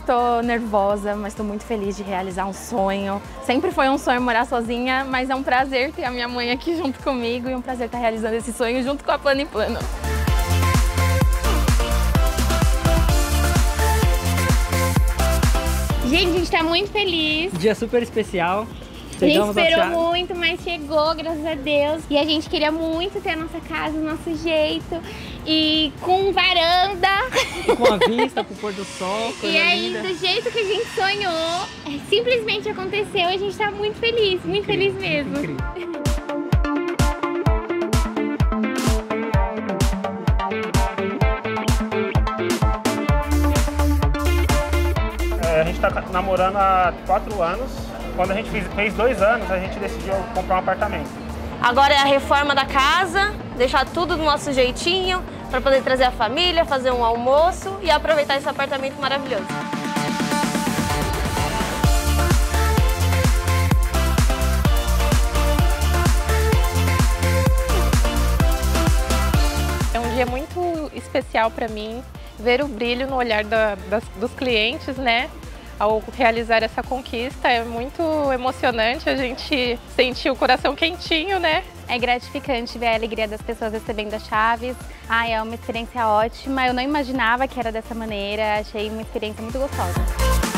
tô nervosa, mas tô muito feliz de realizar um sonho. Sempre foi um sonho morar sozinha, mas é um prazer ter a minha mãe aqui junto comigo e um prazer estar realizando esse sonho junto com a Plano & Plano. Gente, a gente tá muito feliz. Dia super especial. A gente esperou muito, mas chegou, graças a Deus. E a gente queria muito ter a nossa casa, o nosso jeito. E com varanda. E com a vista pro pôr do sol. E aí, do jeito que a gente sonhou, simplesmente aconteceu. A gente tá muito feliz mesmo. Incrível. A gente está namorando há 4 anos. Quando a gente fez 2 anos, a gente decidiu comprar um apartamento. Agora é a reforma da casa, deixar tudo do nosso jeitinho, para poder trazer a família, fazer um almoço e aproveitar esse apartamento maravilhoso. É um dia muito especial para mim, ver o brilho no olhar dos clientes, né? Ao realizar essa conquista, é muito emocionante, a gente sentir o coração quentinho, né? É gratificante ver a alegria das pessoas recebendo as chaves. É uma experiência ótima, eu não imaginava que era dessa maneira, achei uma experiência muito gostosa.